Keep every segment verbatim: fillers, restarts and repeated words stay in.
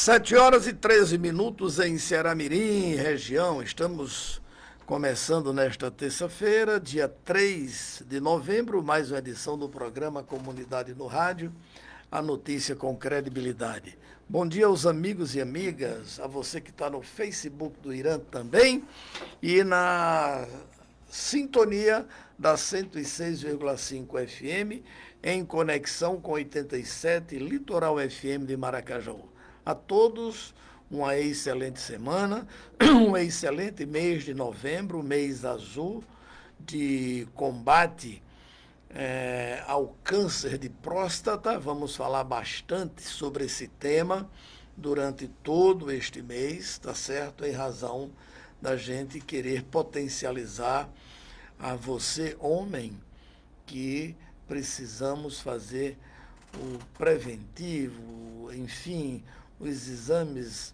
Sete horas e treze minutos em Ceará-Mirim, região. Estamos começando nesta terça-feira, dia três de novembro, mais uma edição do programa Comunidade no Rádio, a notícia com credibilidade. Bom dia aos amigos e amigas, a você que está no Facebook do Irã também e na sintonia da cento e seis vírgula cinco F M, em conexão com oitenta e sete Litoral F M de Maracajá. A todos, uma excelente semana, um excelente mês de novembro, mês azul de combate é, ao câncer de próstata. Vamos falar bastante sobre esse tema durante todo este mês, tá certo? Em razão da gente querer potencializar a você, homem, que precisamos fazer o preventivo, enfim, os exames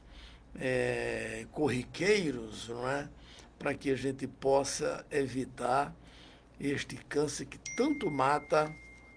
é, corriqueiros, não é? Para que a gente possa evitar este câncer que tanto mata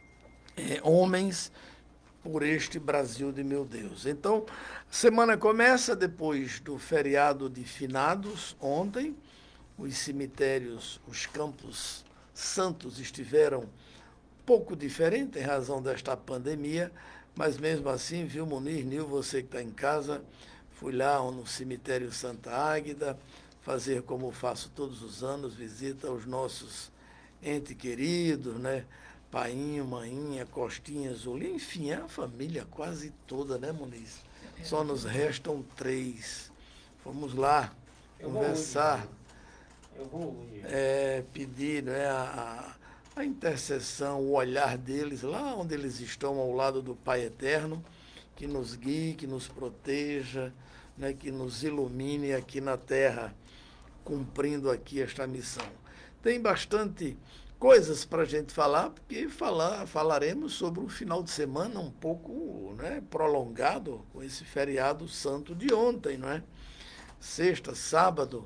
é, homens por este Brasil de meu Deus. Então, a semana começa depois do feriado de finados, ontem. Os cemitérios, os campos santos estiveram pouco diferentes em razão desta pandemia, mas mesmo assim, viu, Munir, Nil, você que está em casa, fui lá no cemitério Santa Águida, fazer como faço todos os anos, visita aos nossos entes queridos, né? Painho, Mainha, Costinha, Zulinha, enfim, é a família quase toda, né, Muniz? Só nos restam três. Vamos lá Eu conversar, vou, eu vou, é, pedir, né, a, a intercessão, o olhar deles, lá onde eles estão, ao lado do Pai Eterno, que nos guie, que nos proteja, né, que nos ilumine aqui na terra, cumprindo aqui esta missão. Tem bastante coisas para a gente falar, porque falar, falaremos sobre um final de semana um pouco, né, prolongado, com esse feriado santo de ontem, não é? Sexta, sábado,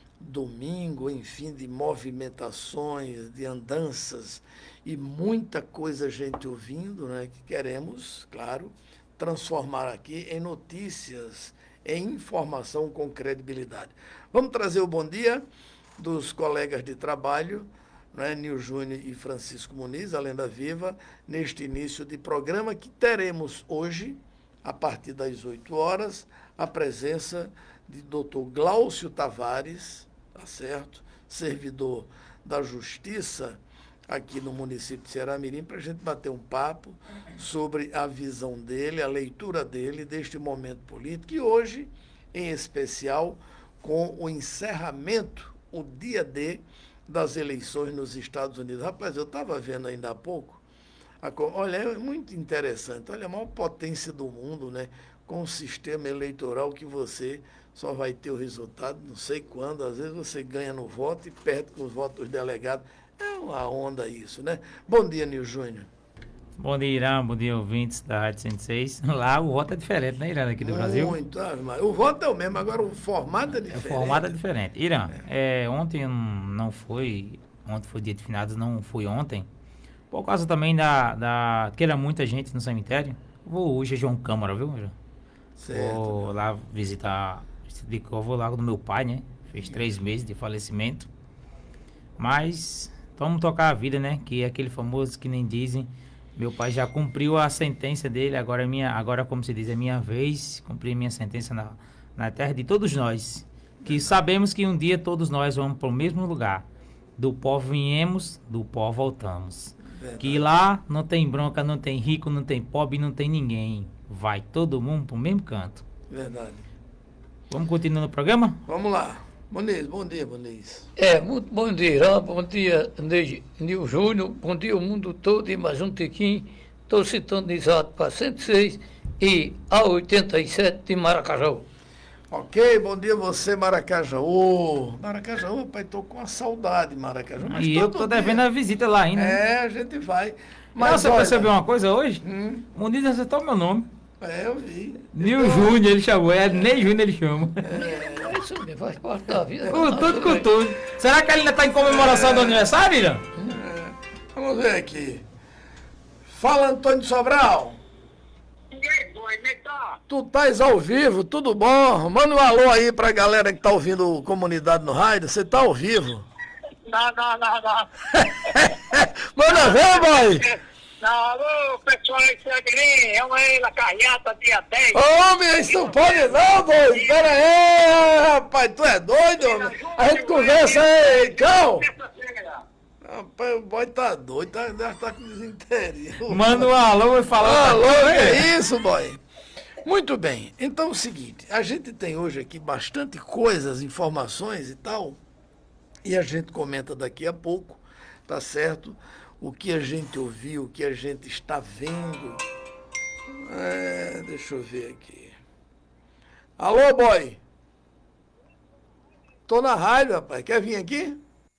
domingo, enfim, de movimentações, de andanças e muita coisa a gente ouvindo, né, que queremos, claro, transformar aqui em notícias, em informação com credibilidade. Vamos trazer o bom dia dos colegas de trabalho, né, Nil Júnior e Francisco Muniz, a Lenda Viva, neste início de programa que teremos hoje, a partir das oito horas, a presença de doutor Glaucio Tavares, tá certo? Servidor da Justiça aqui no município de Ceará-Mirim, para a gente bater um papo sobre a visão dele, a leitura dele deste momento político e hoje, em especial, com o encerramento, o dia D das eleições nos Estados Unidos. Rapaz, eu estava vendo ainda há pouco, a, olha, é muito interessante, olha, a maior potência do mundo, né? Com um sistema eleitoral que você só vai ter o resultado não sei quando, às vezes você ganha no voto e perde com os votos dos delegados. É uma onda isso, né? Bom dia, Nil Júnior. Bom dia, Irã, bom dia, ouvintes da Rádio cento e seis. Lá o voto é diferente, né, Irã, aqui do Muito, Brasil? Muito, o voto é o mesmo, agora o formato é diferente. O formato é diferente. Irã, é. É, ontem não foi, ontem foi dia de finados, não foi ontem, por causa também da, da que era muita gente no cemitério. Vou hoje é João Câmara, viu, Irã? Certo. Vou lá visitar, eu vou lá do meu pai, né? Fez três meses de falecimento. Mas vamos tocar a vida, né? Que é aquele famoso que nem dizem. Meu pai já cumpriu a sentença dele, agora, é minha, agora como se diz, é minha vez. Cumprir minha sentença na, na terra de todos nós. Que sabemos que um dia todos nós vamos para o mesmo lugar. Do pó viemos, do pó voltamos. Verdade. Que lá não tem bronca, não tem rico, não tem pobre, não tem ninguém. Vai todo mundo para o mesmo canto. Verdade. Vamos continuar no programa? Vamos lá. Muniz, bom dia, Muniz. É, muito bom dia, Irã, bom dia, Nil Júnior, bom dia o mundo todo e mais um tiquinho. Estou sintonizado para cento e seis e a oitenta e sete de Maracajá. Ok, bom dia você, Maracajaú. Maracajaú, rapaz, estou com uma saudade, Maracajaú. Mas e eu estou devendo a visita lá ainda. É, a gente vai. Mas você olha, percebeu uma coisa hoje? Hum. Muniz acertou o meu nome. É, eu vi. Nil então... Júnior ele chamou, é Ney Júnior ele chama. É, é isso mesmo, faz parte da vida. Com tudo, com tudo. Será que ele ainda está em comemoração é... do aniversário, Irã? É. Vamos ver aqui. Fala, Antônio Sobral. Ninguém foi, né, tá? Tu estás ao vivo, tudo bom? Manda um alô aí pra galera que tá ouvindo Comunidade no Rádio. Você tá ao vivo? Não, não, não, não. Manda ver, boy! Não, alô, pessoal aí, Segrinho, é uma ela carreata, dia dez. Homem, isso não pode não, doido! Pera aí, rapaz, tu é doido, homem? A gente conversa aí, cão! Rapaz, o boy tá doido, tá, deve estar com desinteria. Manda um alô e fala. Alô, que é isso, boy? Muito bem, então é o seguinte, a gente tem hoje aqui bastante coisas, informações e tal, e a gente comenta daqui a pouco, tá certo? O que a gente ouviu, o que a gente está vendo. É, deixa eu ver aqui. Alô, boy? Tô na rádio, rapaz, quer vir aqui?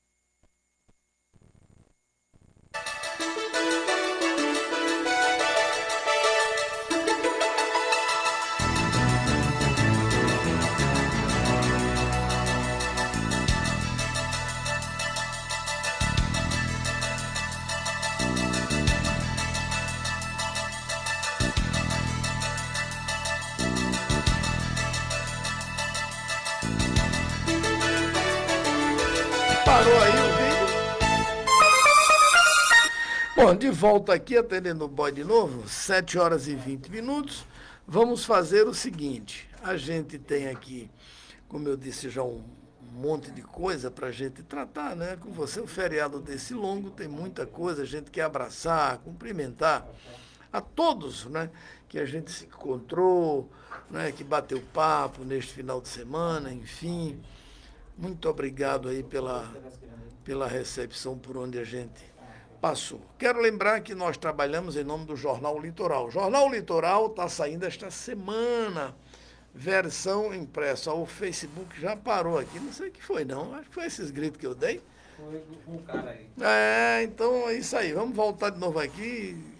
Parou aí o vídeo? Bom, de volta aqui, atendendo o boy de novo, sete horas e vinte minutos. Vamos fazer o seguinte, a gente tem aqui, como eu disse, já um monte de coisa para a gente tratar, né? Com você, um feriado desse longo, tem muita coisa, a gente quer abraçar, cumprimentar a todos, né? Que a gente se encontrou, né? Que bateu papo neste final de semana, enfim. Muito obrigado aí pela, pela recepção por onde a gente passou. Quero lembrar que nós trabalhamos em nome do Jornal Litoral. O Jornal Litoral está saindo esta semana, versão impressa. O Facebook já parou aqui, não sei o que foi não, acho que foi esses gritos que eu dei. Foi o cara aí. É, então é isso aí. Vamos voltar de novo aqui.